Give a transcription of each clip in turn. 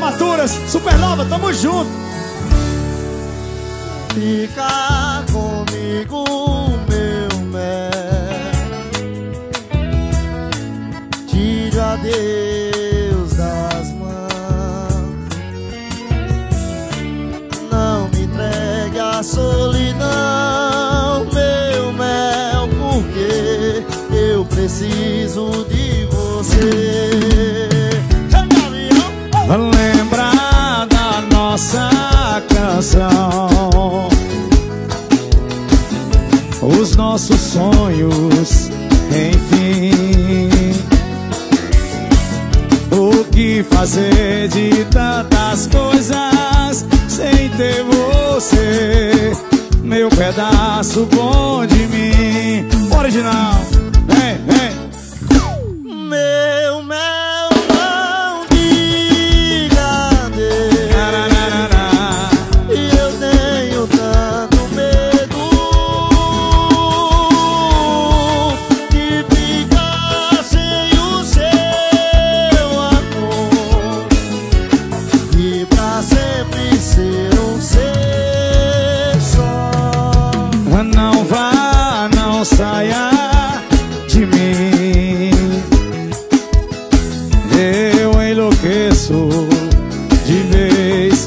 Formaturas, Supernova, tamo junto. Fica comigo, meu mel. Tire a Deus das mãos. Não me entregue a solidão, meu mel, porque eu preciso de você. Lembra da nossa canção, os nossos sonhos, enfim. O que fazer de tantas coisas sem ter você, meu pedaço bom de mim. Original, vem, vem. Meu mel, não diga adeus. Eu tenho tanto medo de ficar sem o seu amor e pra sempre ser um ser só. Não vá, não saia de mim. Eu enlouqueço de vez.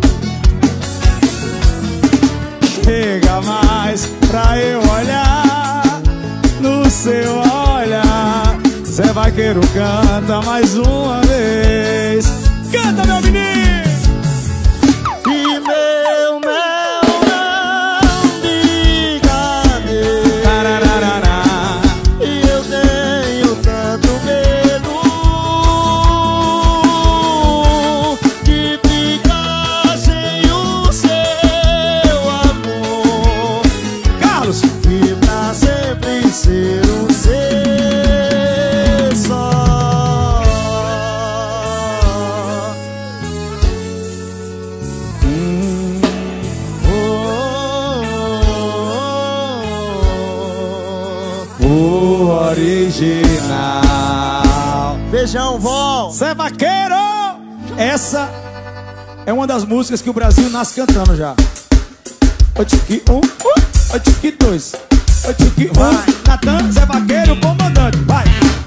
Chega mais pra eu olhar no seu olhar. Zé Vaqueiro canta mais uma vez. Canta, meu menino! E meu mel, não diga adeus. Tarararará. E eu tenho tanto medo de ficar sem o seu amor Carlos! e pra sempre ser um ser só. O original. Beijão, vó. Zé Vaqueiro! Essa é uma das músicas que o Brasil nasce cantando já. O tique 1, o tique 2, o tique 1. Natan, Zé Vaqueiro, comandante. Vai!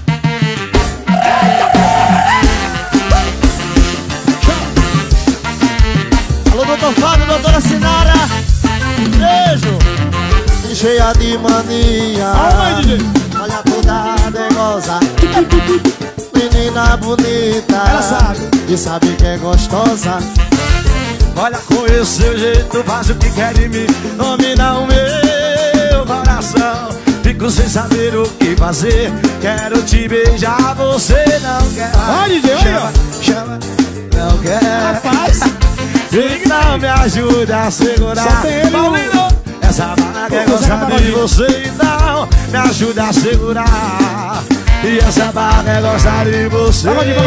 Alô, doutor Fábio, doutora Sinara. Beijo. Cheia de mania. Aonde, DJ? Olha toda dengosa. Menina bonita. Ela sabe. E sabe que é gostosa. Olha com esse seu jeito, faz o que quer de mim, domina o meu coração. Fico sem saber o que fazer, quero te beijar, você não quer. Vai, DJ, olha. Chama, não quer. Rapaz! Então me ajude a segurar. Só tem ele, Paulino, essa barra quer gostar de você, então me ajude a segurar. E essa barra quer gostar de você. Vai, vai.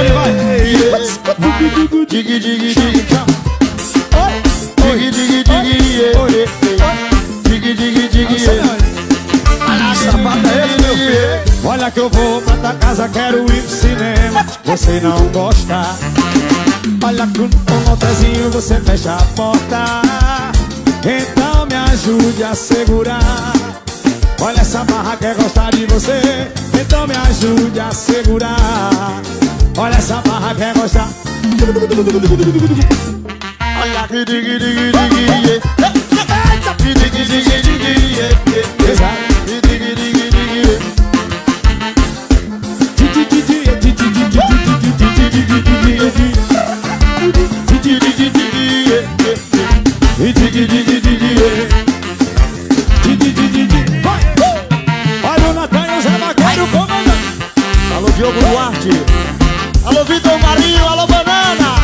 Digue, digue, digue. Digue, digue, digue. Digue, digue, digue. Sapato é esse, meu filho? Olha que eu vou pra tua casa, quero ir pro cinema. Você não gosta. Olha que com um motorzinho você fecha a porta. Então me ajude a segurar. Olha essa barra quer gostar de você. Então me ajude a segurar. Olha essa barra quer gostar. Olha que digue, digue, digue. Digue, digue, digue. Exato. Digue, digue, digue. Olha o Natan e o Zé Vaqueiro comandante. Alô, Diogo Duarte. Alô, Vitor Marinho. Alô, Banana.